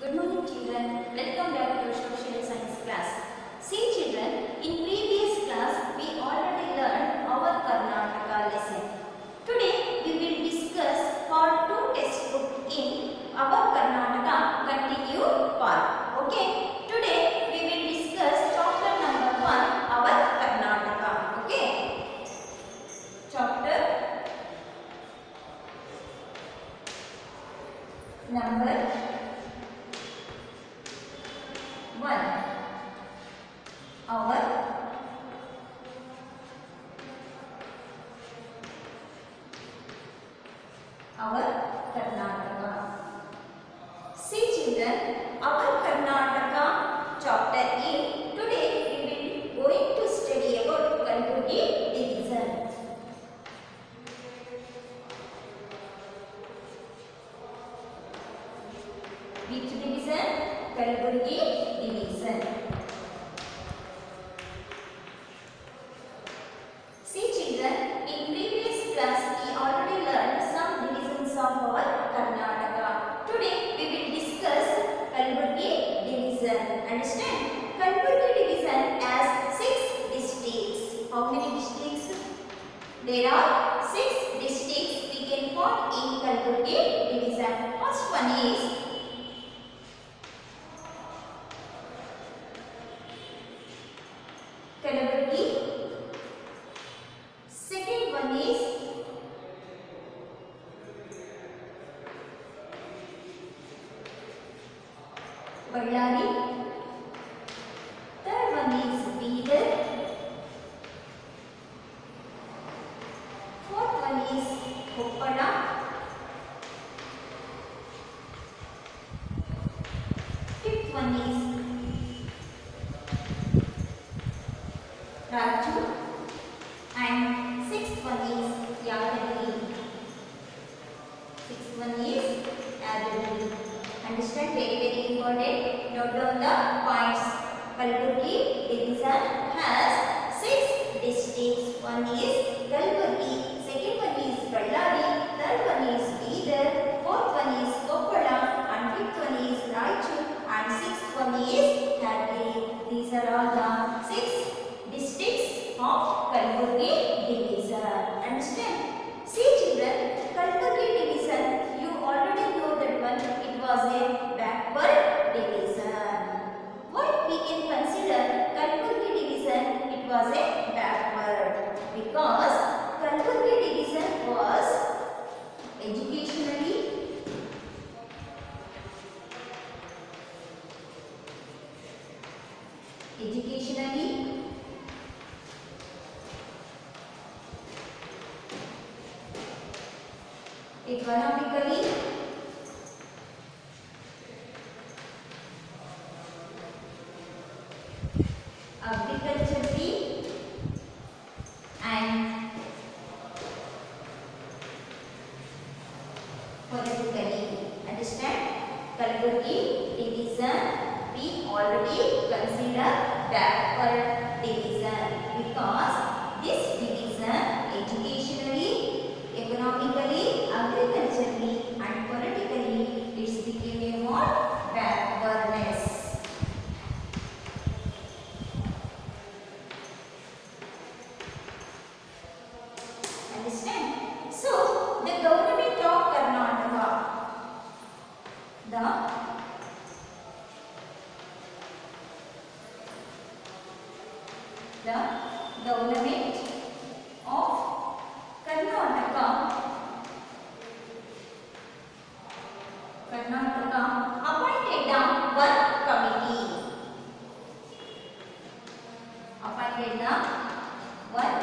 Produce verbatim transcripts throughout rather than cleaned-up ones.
Good morning children, welcome back to social science class. See children, in previous class we already learned our Karnataka lesson. Today we will discuss part two textbook in our Karnataka continue part. Okay, today we will discuss chapter number one, our Karnataka. Okay, chapter number one, our our Karnataka. See children, our Karnataka chapter in today we will going to study about Kalburgi division. Which division? Kalburgi division. See children, in previous class we already learned some divisions of our Karnataka. Today we will discuss Kalburgi division. Understand? Kalburgi division has six districts. How many districts? There are six districts we can find in Kalburgi division. First one is Kalburgi. Second one is Ballari. Third one is Bidar. Fourth one is Koppala. Fifth one is Raju, and sixth one is Yadagiri. Sixth one is Yadagiri. Understand? Very very important. Note down the points. Kalburgi division has six districts. One is Kalburgi, second one is Ballari, third one is Bidar, fourth one is Koppala, and fifth one is Raju, and sixth one is Yadagiri. These are all the six districts of Kalburgi division. Understand? See children, Kalburgi division, you already know that one, it was a backward division. Why we can consider Kalburgi division, it was a backward? Because Kalburgi division was educationally educationally economically, agriculturally, and politically. Understand? Kalburgi division we already consider backward division because this division educationally, economically, agriculturally, and politically, it became a more backwardness. Understand? So, the government of Karnataka, the the government of Karnataka Karnataka appointed the one committee. Appointed the one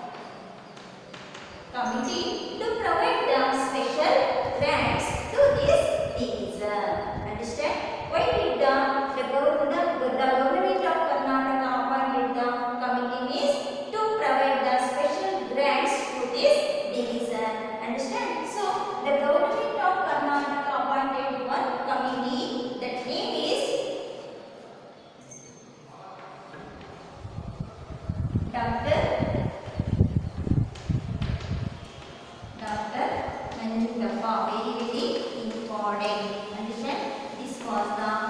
committee to provide the special grants to this division. Understand? Why did the, the, government, the government of Karnataka appointed the committee means to provide the special grants to this division. Understand? So, the government of Karnataka appointed one committee, that name is Doctor Doctor Nanjundappa. Very very important. Understand? This was the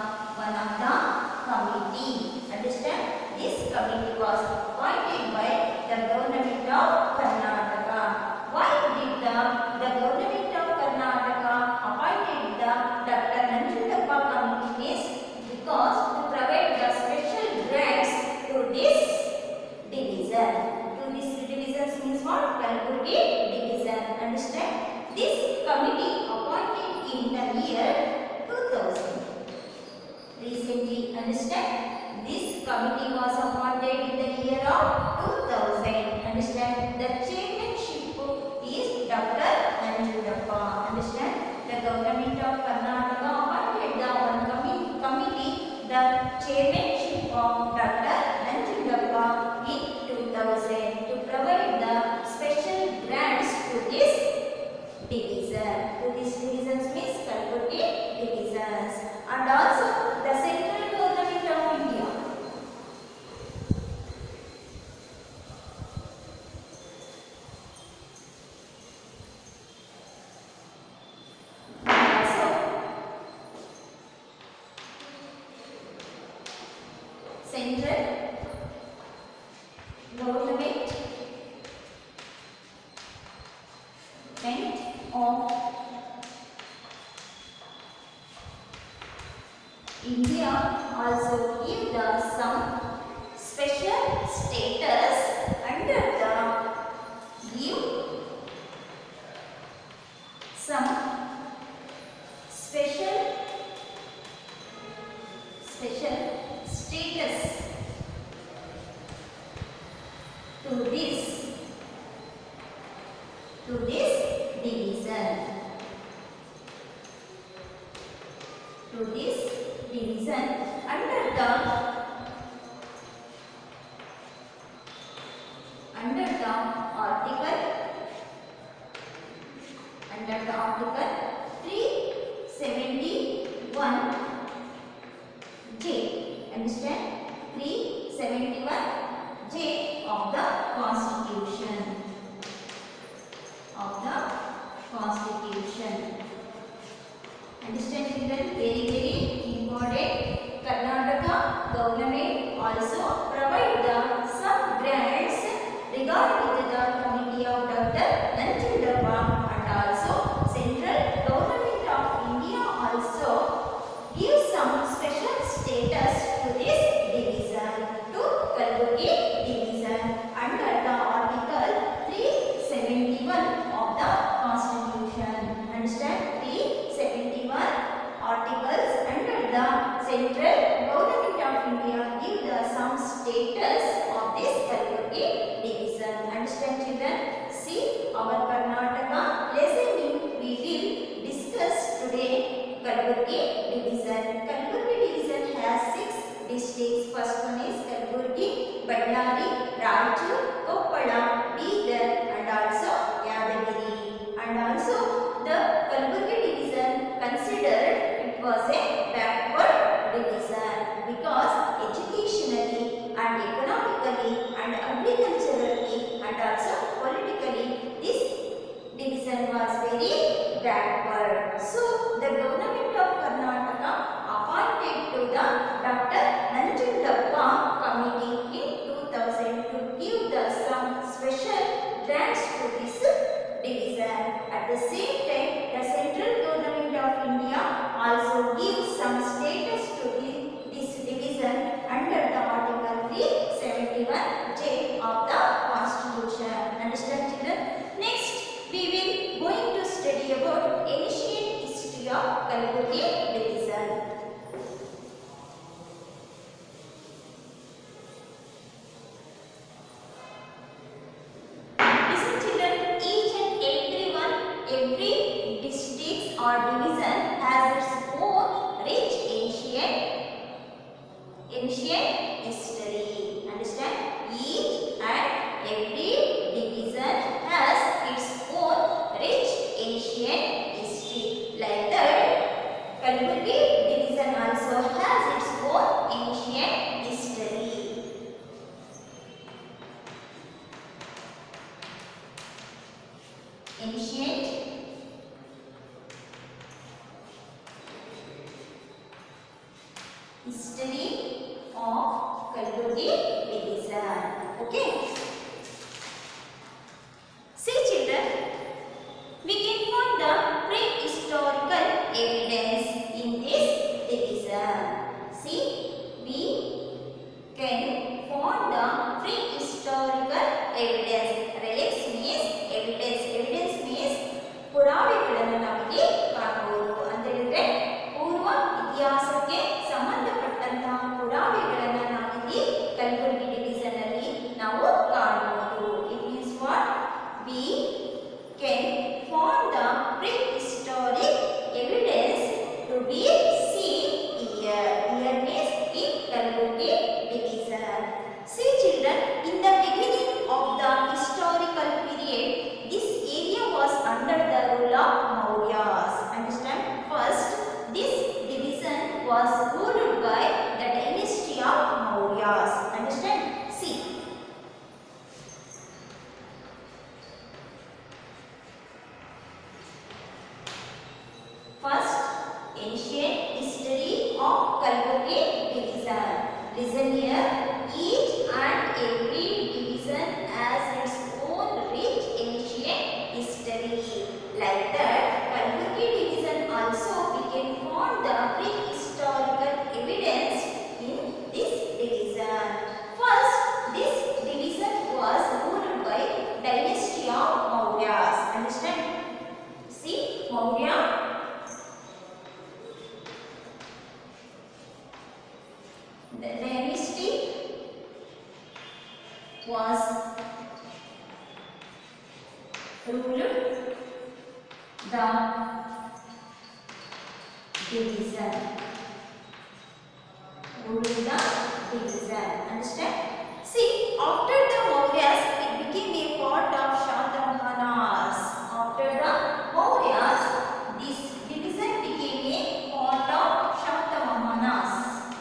committee appointed in the year two thousand. Recently, understand? This committee was appointed in the year of two thousand. Understand? The chairmanship is Doctor Nanjundappa. Understand? The government of Karnataka appointed the one committee, the chairmanship of Doctor Nanjundappa in two thousand to provide the special grants to this division. To this divisions means Kalburgi divisions, and also the central government of India. Also, central government and of India also give the some special status under the give some special special status to this to this division to this division under the under the article under the article three seventy-one J. Understand? three seventy-one J of the Constitution of the Constitution. Understand children? Very very important. Karnataka government also provide the some grants regarding to the committee of Doctor Nanjundappa, and also central government of India also give some special status to this division, to Kalburgi division under the article three seventy-one of the Constitution. Understand? three seventy-one articles under the central government of India give the some status of this Kalburgi division. Understand children? See our Karnataka lesson we will discuss today Kalburgi division. Kalburgi division has six districts. First one is Kalburgi, Ballari, Raichur, Koppala, Bidar, and also Yadagiri. And also the Kalburgi division considered it was a backward division because educationally and economically and agriculturally and also politically this division was very backward. So the government of Karnataka appointed to the Doctor Nanjundappa committee in two thousand to give the some special grants to this division. At the same time, the central government of India also gives some status to the, this division under the article three seventy-one J of the Constitution. Understand children? Next, we will going to study about ancient history of Kalburgi division. Listen children, each and every one, every district or division has its own rich ancient ancient history. Understand? Each and every division has its own rich ancient history. Like that, Kalburgi division also has its own ancient history. Ancient history of Kalburgi division. Okay. See children, we can find the prehistorical evidence in this division. See, we can find the prehistorical evidence. Relics means evidence. Evidence means ಪುರಾವೆಗಳನ್ನು found the prehistoric evidence to be seen here. Here means in Kalburgi division. See children, in the beginning of the historical period, this area was under the rule of Mauryas. Understand? First, this division was ruled by the dynasty of Mauryas. Understand? See. First, ancient history of Kalburgi division. Listen here. Each and every division has its own rich ancient history. Like that, Kalburgi division also we can find the prehistorical evidence in this division. First, this division was ruled by dynasty of Mauryas. Understand? See, Maurya. The dynasty was ruled the division. Ruled the division. Understand? See, after the Mauryas, it became a part of Shatavahanas. After the Mauryas, this division became a part of Shatavahanas.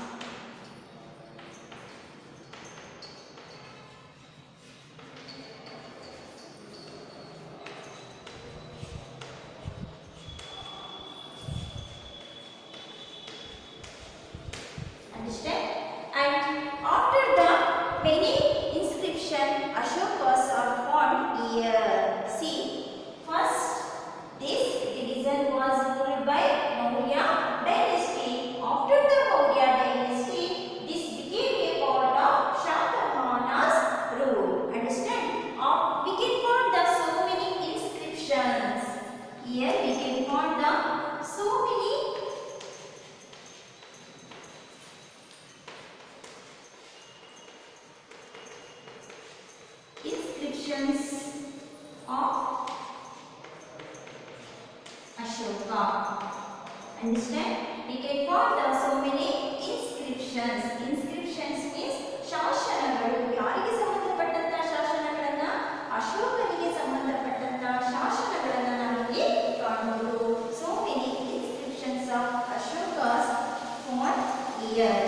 Understand? And after the many inscription Ashokas are found here. See, first this division was ruled by Maurya dynasty. After the Maurya dynasty, this became a part of Shatavahana's rule. Understand? Uh, we can find the so many inscriptions. Here we can find the so many inscriptions of Ashoka. Understand? We can find the so many inscriptions. Inscriptions means ಶಾಸನಗಳು. ಯಾರಿಗೆ ಸಂಬಂಧಪಟ್ಟಂತ ಶಾಸನಗಳನ್ನ? ಅಶೋಕನಿಗೆ ಸಂಬಂಧಪಟ್ಟಂತ ಶಾಸನಗಳನ್ನ ನಾವಿಲ್ಲಿ ಕಾಣಬಹುದು. So many inscriptions of Ashokas found here.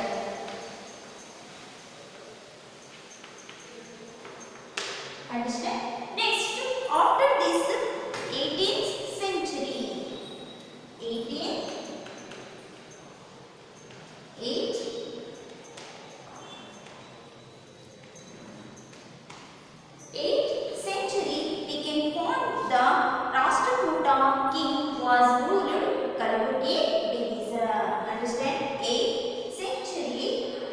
Understand? Next, after this eighteenth century, eighteenth, eight, eighth century, we can find the Rashtrakuta king was ruled Kalburgi division. Understand? eighth century.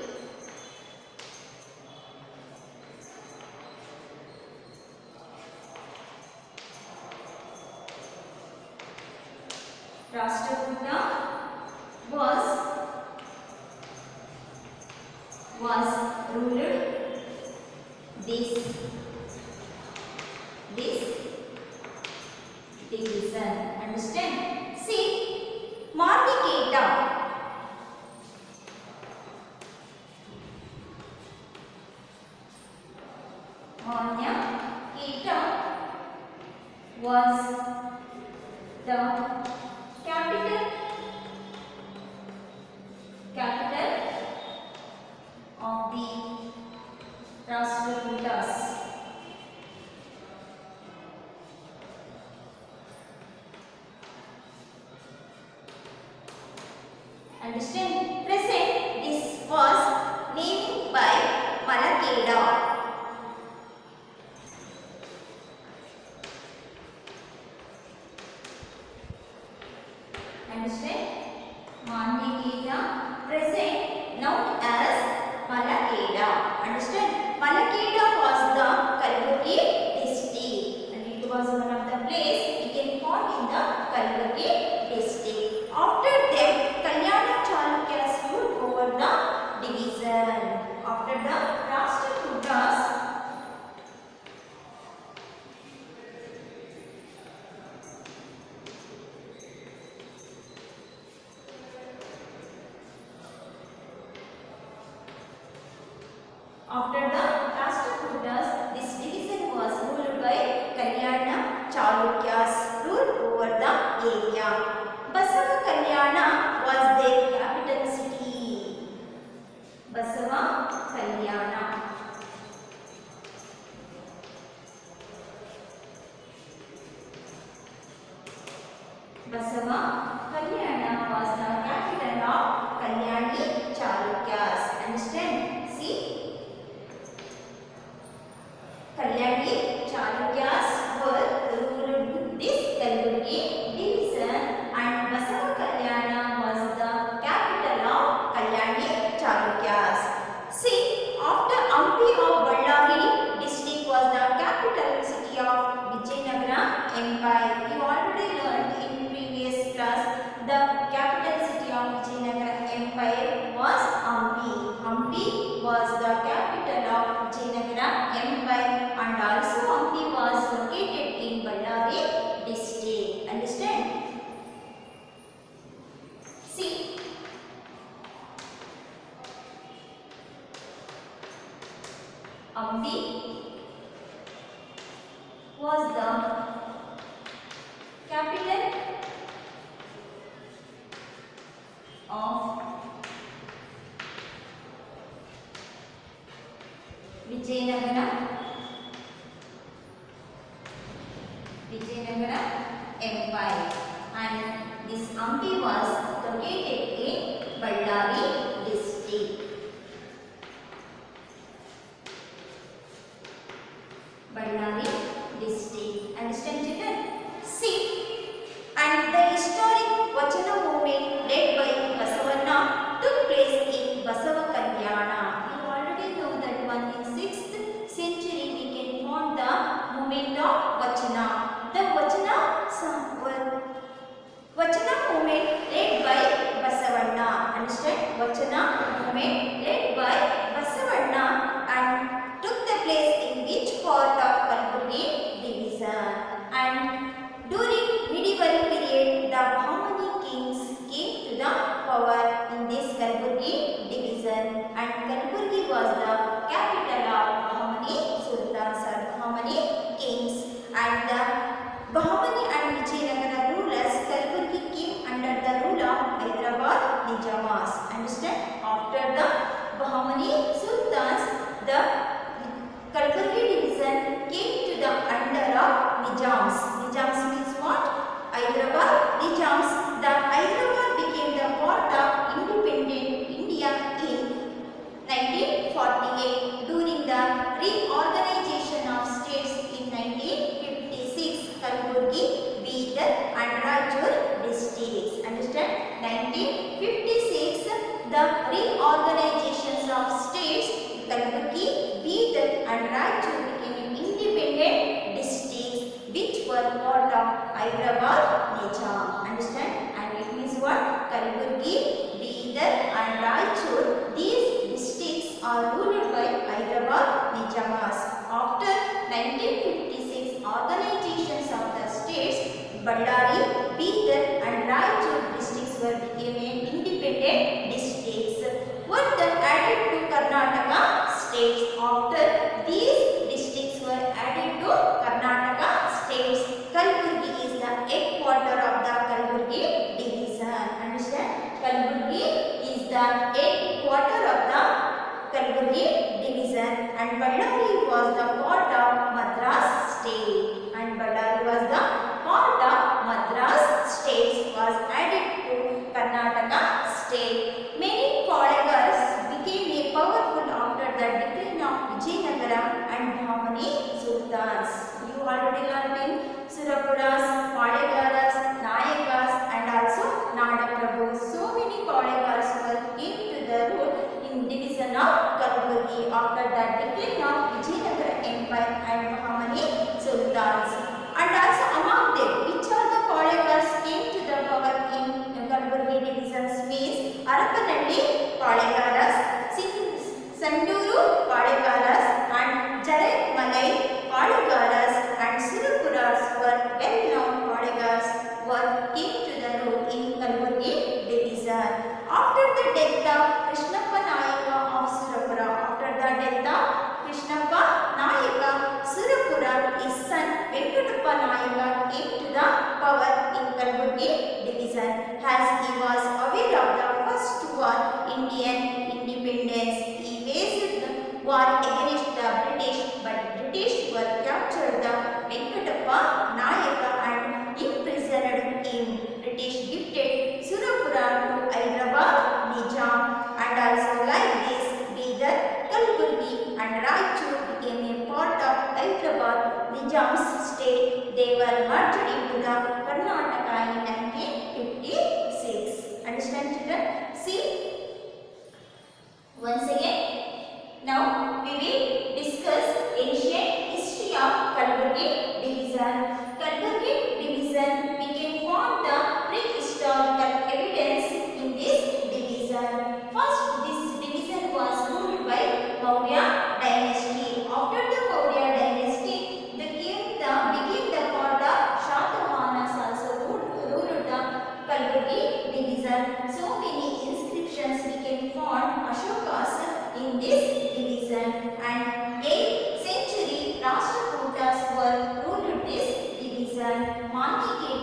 Rashtrakuta was was ruled this this division. Understand? See, Marniketa. Marniketa was the capital capital of the Rashtrakutas. Understand? Present, this was named by Malakeda. Understand? Marniketa, present, known as Malakeda. Understand? Malakeda was the Kalburgi district, and it was one of the place we can find in the Kalburgi district. After that, Kalyana Chalukyas ruled over the division. After the Rashtrakutas, After the Rashtrakutas, this division was ruled by Kalyana Chalukyas, ruled over the area. Basava Kalyana was their capital city. Basava Kalyana. Basava Kalyana was the capital of Kalyani Chalukyas. Understand? See? Kalyani Chalukyas were ruled this Kalburgi division, and Basava Kalyana was the capital of Kalyani Chalukyas. See, after Hampi of Ballari district was the capital city of Vijayanagara Empire. You already learned in previous class the capital city of Vijayanagara Empire was Hampi. Hampi was the capital of Vijayanagara Empire, and also Hampi was located in Ballari district. Understand? See, Hampi was the capital of Vijayanagara Vijayanagara Empire, and this Hampi was located in Ballari district. Ballari district. Understand, children? See, and the historic Vachana movement led by Basavanna took place in Basava Kalyana. You already know that one in sixth century we can find the movement of Vachana. The Vachana Vachana movement led by Basavanna. Understand? Vachana movement led by Basavanna and took the place in which part of Kalburgi division. And during medieval period, the Bahmani kings came to the power in this Kalburgi division, and Kalburgi was the capital of Bahmani sultans or Bahmani kings. And the Bahmani and Vijayanagara rulers, Kalburgi came under the rule of Hyderabad Nijamas. Understand? After the Bahmani sultans, the Kalburgi division came to the under of Nijams. Nijams means what? Hyderabad Nijams. The Hyderabad became the part of independent India in nineteen forty-eight during the reorganization of states in nineteen fifty-six. Kalburgi, Bidar and Rajur districts. Understand? nineteen fifty-six, the reorganizations of states Kalburgi, Bidar and Rajur became independent districts which were part of Hyderabad Nizam. Understand? And it means what? Kalburgi, Bidar and Rajur, these districts are ruled by Hyderabad Nijamas. After nineteen fifty-six, organizations of the states Ballari, Bidar and Rajur districts were became independent districts. Were then added to Karnataka states. After these districts were added to Karnataka states, Kalburgi is the headquarter of the Kalburgi division. Understand? Kalburgi is the headquarter of the Kalburgi division, and Ballari was the part of Madras state. And Ballari was the part of Madras state was added to Karnataka state. Many Palegars became a powerful after the decline of Vijayanagara and Bahmani sultans. You already learned in Surapuras, Palegaras, Nayakas and also Nadaprabhus. So many Palegars were came to the rule in division of Kalburgi after the decline of Vijayanagara Empire and Bahmani sultans. And also among them, which are the Palegars came to the power in Kalburgi divisions means Arapanalli Palegaras, Sanduru Palegaras and Jaratmalai Palegaras and Surapuras were well-known Palegars were came to the rule in Kalburgi division. After the death of Krishnappa Nayaka of Surapura, after the death of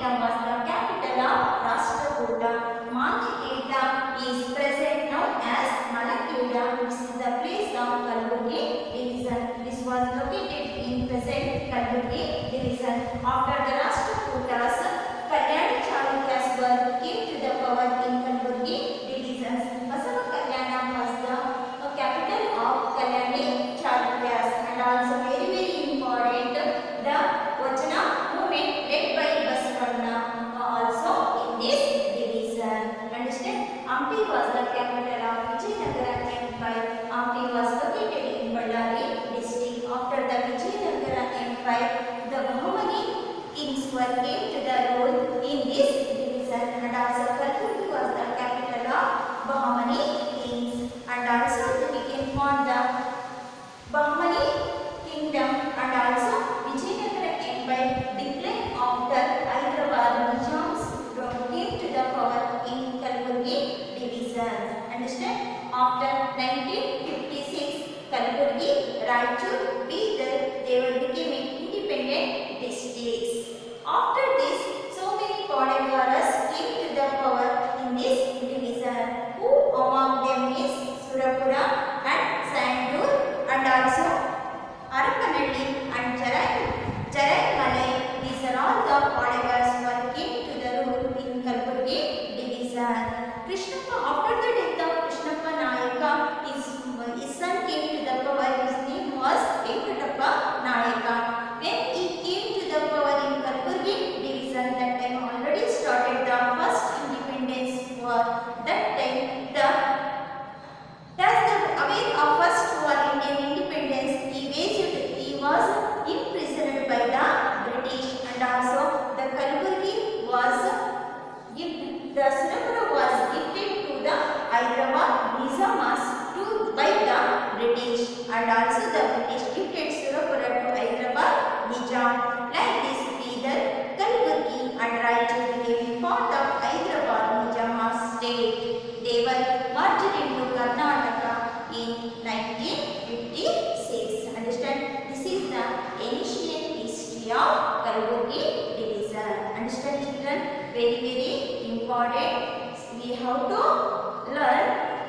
Keta was the capital of Rashtrakuta. Manaketa is present now as Malakeda. This is the place of Kalburgi division. This was located in present Kalburgi division. After the Rashtrakutas, Kalyani Chalukyas were came to the power in Kalburgi divisions. Basava Kalyana was the uh, capital of Kalyani Chalukyas, and also very very important the Vachana movement led by Basavanna uh, also in this division. Understand? Hampi was the capital of Vijayanagara Empire. Hampi was located in Ballari district. After the Vijayanagara Empire, the Bahmani kings were came to the rule in this division, and also Kalburgi was the capital of Bahmani kings, and also we can find the Bahmani kingdom and also Vijayanagara Empire declined after Hyderabad Nizams came to the power in Kalburgi division. Understand? After nineteen fifty-six, Kalburgi, Raichur, Bidar, they were becoming independent districts. After this, so many Kodagaras came to the power in this division. Who among them is Surapura and Sandur and also Arakanalli and Jarai, Jaraimalai. These are all the Kodagaras who came to the rule in Kalburgi division. Krishnappa, after the death of Krishnappa Nayaka, his, his son came to the power. His name was Venkatappa Nayaka. When he came to the power in Kalburgi division, that time already started the first independence war. That time the as the aware of first war Indian independence, he waged, he was imprisoned by the British, and also the Kalburgi was gifted, the Surapura was gifted to the Hyderabad Nizamas to by the British, and also the British gifted Surapura to Hyderabad Nizam. Like this, Bidar, Kalburgi and Raichur became part of Hyderabad Nizam state. They were merged into Karnataka in nineteen fifty-six. Understand? This is the ancient history of Kalburgi division. Understand, children? Very very important. We have to learn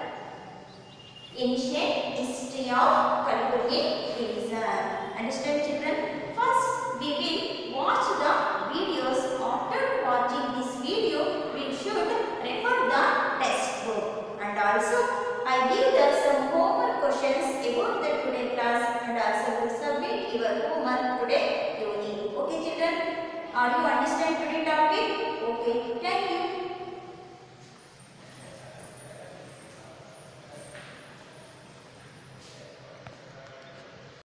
ancient history of Kalburgi division. Understand, children? First, we will watch the videos. After watching this video, we should refer the textbook. And also, I give the some homework questions about the today class, and also will submit your homework today evening. Okay, children? Are you understand today topic? Okay. Thank you.